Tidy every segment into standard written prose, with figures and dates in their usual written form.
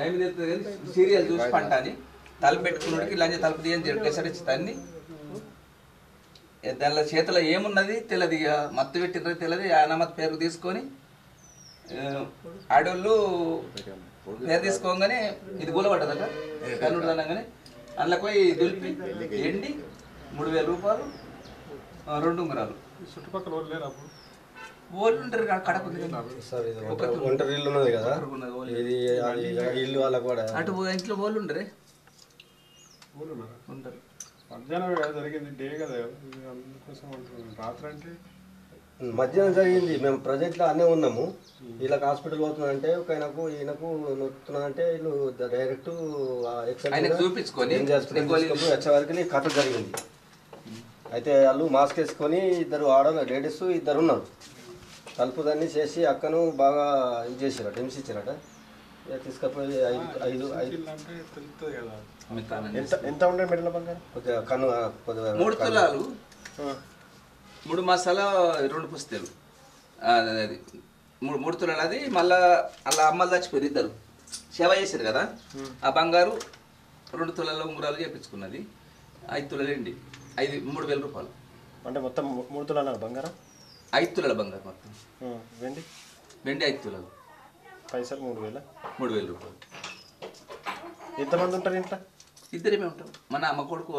Time తెలుస్తుంది కానీ serial చూసి పంట అని తలుపు పెట్టుకున్నడికి లంచ తలుపు తీయని చెప్పేసరికి తన్ని దానిలో చేతిలో ఏమున్నది తెలియదు, ఇక మత్తు పెట్టిన తెలియదు. ఆయన మత్తు పేరు తీసుకొని ఆడోళ్ళు పేరు తీసుకోగానే ఇది కూలబడ్డదట కన్నుడు అనగానే అందులో పోయి దులిపి ఎండి 3,000 రూపాయలు 2 ఉంగరాలు. చుట్టుపక్కల ఓళ్ళు ఉంటారు కడప ఒంటరి ఇల్లు ఉన్నది కదా ఇల్లు వాళ్ళకు కూడా అటు ఇంట్లో ఓళ్ళు ఉండరే ఉంటారు. మధ్యాహ్నం జరిగింది డే కదా అందుకోసం రాత్రి అంటే మధ్యాహ్నం జరిగింది. మేము ప్రజెంట్లో అన్నీ ఉన్నాము. వీళ్ళకి హాస్పిటల్ పోతుందంటే ఈయనకు నొత్తున్నదంటే వీళ్ళు డైరెక్ట్ చూపించుకొని వచ్చే వరకు కథ జరిగింది. అయితే వాళ్ళు మాస్క్ వేసుకొని 2 ఆడవాళ్ళు లేడీస్ 2 ఉన్నారు. తలుపు దాన్ని చేసి అక్కను బాగా ఇది చేసారట, హింసించారట. తీసుకపోయి 5 ఎంత ఉండే మెడల బంగారం కొద్దిగా కన్ను కొద్దిగా 3 తులాలు 3 మసాలా 2 పుస్తలు అది 3 తులాలు. అది మళ్ళా అలా అమ్మలు చచ్చిపోయారు, 2 సేవ చేశారు కదా. ఆ బంగారు 2 తులాల ఉంగరాలు చేయించుకున్నది. 5 తులాలు అండి 3,000 రూపాయలు. అంటే మొత్తం 3 తులాల బంగారం 5 తులాల బంగారు మొత్తం. వెండి 5 తులాలు పైసలు 3,000 రూపాయలు. ఎంతమంది ఉంటారు ఇంట్లో? 2 ఉంటాం. మన అమ్మ కొడుకు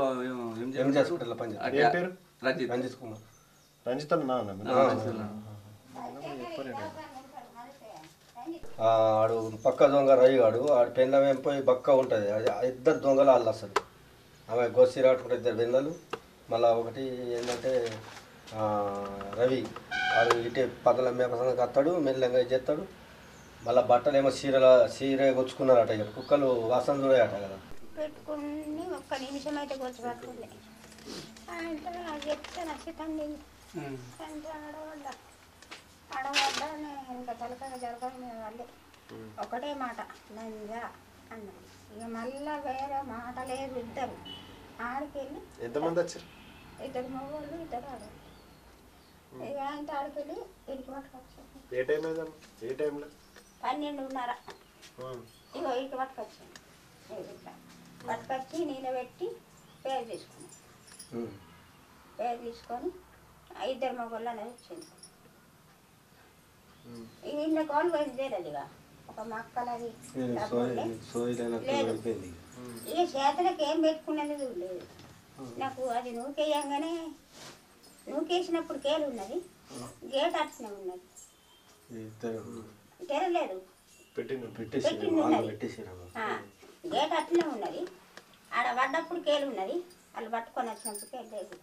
పేరు రంజిత్ కుమార్. రంజిత్ ఆడు పక్క దొంగ రయ్యాడు. ఆడు పెళ్ళ వెంపోయి బక్క ఉంటుంది. 2 దొంగలు వాళ్ళు అసలు. ఆమె గోసి రాటుకుంటే 2 పెళ్ళలు. మళ్ళీ ఒకటి ఏంటంటే రవి ఆడు ఇటే పదల మేపసంగా కత్తాడు, మెల్లంగా చేస్తాడు. మళ్ళీ బట్టలు ఏమో చీర కొచ్చుకున్నారట. ఇక కుక్కలు వాసన చూడాయట కదా. పెట్టుకుని ఒక్క నిమిషం అయితే కూర్చో పట్టుకుంది. చెప్తే నచ్చుతండి ఆడవడ్డా ఇంకా తలకాయ జరగడం మీద వాళ్ళు ఒకటే మాట నంజా అన్నది. ఇక మళ్ళా వేరే మాట లేదు. 2 ఆడికెళ్ళి ఎంతమంది వచ్చారు? 2 మగవాళ్ళు 2 ఆడవాళ్ళు. ఇక ఆయన ఆడికెళ్ళి ఇంటికి పట్టుకొచ్చారు. ఏ టైంలో 12:30 ఇగో ఇంటికి పట్టుకొచ్చాను. పట్టుకొచ్చి నిలబెట్టి పేరు తీసుకున్నాను. పేరు తీసుకొని 2 మగవాళ్ళు అనేది వచ్చింది. ఇక ఇంట్లో కాల్ పోయింది తెలియదు. ఇక ఒక మక్కలది లేదు. ఇక చేతులకు ఏం పెట్టుకున్నది లేదు. నాకు అది నూకేయంగానే నూకేసినప్పుడు కేలు ఉన్నది, గేట్ అట్నే ఉన్నది, తెరలేదు, గేట్ అట్నే ఉన్నది. ఆడ పడ్డప్పుడు కేలు ఉన్నది. వాళ్ళు పట్టుకొని వచ్చినప్పుడు కేలు లేదు.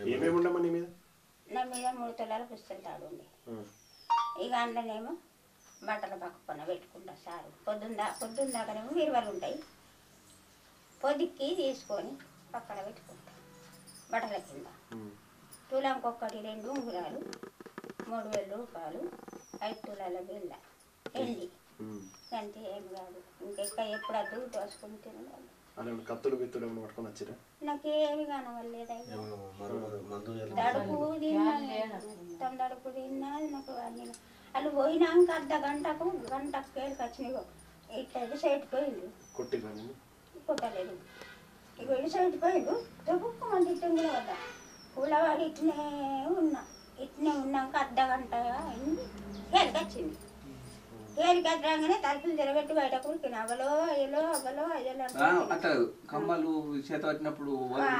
నా మీద 3 తులాల పుస్తకం తాడు ఉండే. ఇక అందులోనేమో బట్టలు పక్కన పెట్టుకుంటా సారు. పొద్దున్న దాకానేమో విలువలు ఉంటాయి. పొద్దుకి తీసుకొని పక్కన పెట్టుకుంటా బట్టల కింద. తులంకొక్కటి 2 ఉంగరాలు 3,000 రూపాయలు 5 తులాల బిళ్ళ ఎండి అంతే. ఏం కాదు. ఇంకెక్క ఎప్పుడు అద్దు దోసుకుని తినలేదు. కత్తులు బిత్తులు ఏమైనా పట్టుకొని వచ్చారా? నాకేమి కానవలేదు. దడుపు తిన్నా దడుపు తిన్నది నాకు. వాళ్ళు పోయినాక అర్ధగంటకు కేళ్ళకి వచ్చినాయి. ఇట్లా సైడ్ పోయిండు కొట్టలేదు. ఇక ఇటు సైడ్ పోయిండు దొబ్బుకు మంది తింగుల వద్ద పూలవాడి ఇట్నే ఉన్నాక అర్ధగంట అయింది. కేళ్ళకి వచ్చింది. కేళ్ళకి వచ్చాగానే తలుపులు తెరబెట్టి బయట కూర్చుని అవ్వలో అయ్యలో అట్లా కమ్మలు చేత పట్టినప్పుడు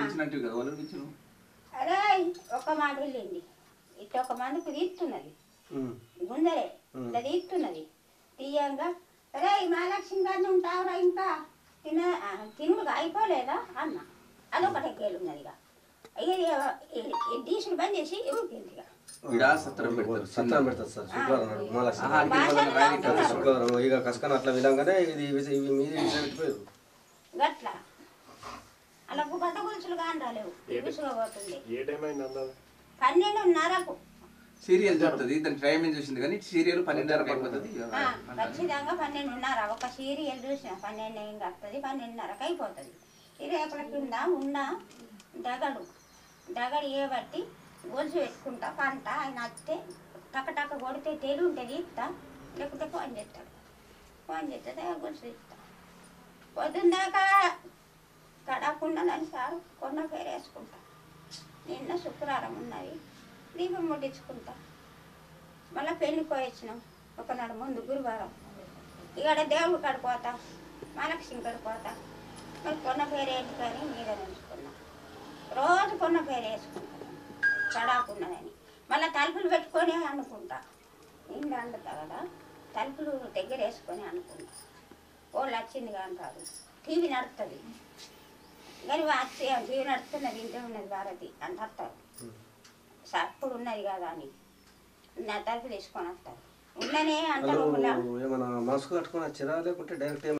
అరే ఒక మాట వెళ్ళింది. ఇట్లా ఒక మందికి తీస్తున్నది గుందరే ఇట్లా తీస్తున్నది. తీయంగా అరే మహాలక్ష్మి గారిని ఉంటావురా ఇంకా తినుడుగా అయిపోలేదా అన్న. అదొకటే కేలున్నది. ఇక తీసుడు బంద్ చేసి ఊరికింది. గట్లా అలా బట్ట గొలుసులు కానీ రాలేవు. విసుగపోతుంది. 12:30కు సీరియల్ చూస్తుంది. దాని టైమింగ్ చూసింది కానీ సీరియల్ 12:30 అయిపోతుంది. ఖచ్చితంగా 12:30. ఒక సీరియల్ చూసిన 12 ఏం కాస్తుంది 12:30కి అయిపోతుంది. ఈ రేకుల కింద ఉన్న దగడు ఏ బట్టి గొలుసు పెట్టుకుంటా పంట. ఆయన వస్తే టక్క కొడితే తెలు ఉంటుంది ఇస్తా, లేకుంటే ఫోన్ చేస్తాడు. ఫోన్ చేస్తే గొలుసు ఇస్తా. పొద్దుందాకా కడకుండాలని సారు కొన్న పేరు వేసుకుంటా. నిన్న శుక్రవారం ఉన్నది, దీపం ముట్టించుకుంటా. మళ్ళీ పెళ్ళికి పోయొచ్చినాం ఒకనాడు ముందు గురువారం. ఇక్కడ దేవుడు కడిపోతా, మహాలక్ష్మి కడిపోతా. మరి కొన్న పేరు ఏంటి కానీ మీద ఉంచుకున్నా. రోజు కొన్న పేరు వేసుకుంటాను కడాకున్నదని. మళ్ళీ తలుపులు పెట్టుకొని అనుకుంటా. ఇంటి అండుతా కదా, తలుపులు దగ్గర వేసుకొని అనుకుంటా. వాళ్ళు వచ్చింది కానీ కాదు, టీవీ నడుస్తుంది కానీ వచ్చి టీవీ నడుస్తున్నది, ఇంటే ఉన్నది భారతి అని వస్తారు. అప్పుడు ఉన్నది కదా అని నా తలుపు తీసుకొని వస్తారు. ఉన్ననే అంటారు. ఏమన్నా మనసు కట్టుకొని వచ్చిరా లేకుంటే డైరెక్ట్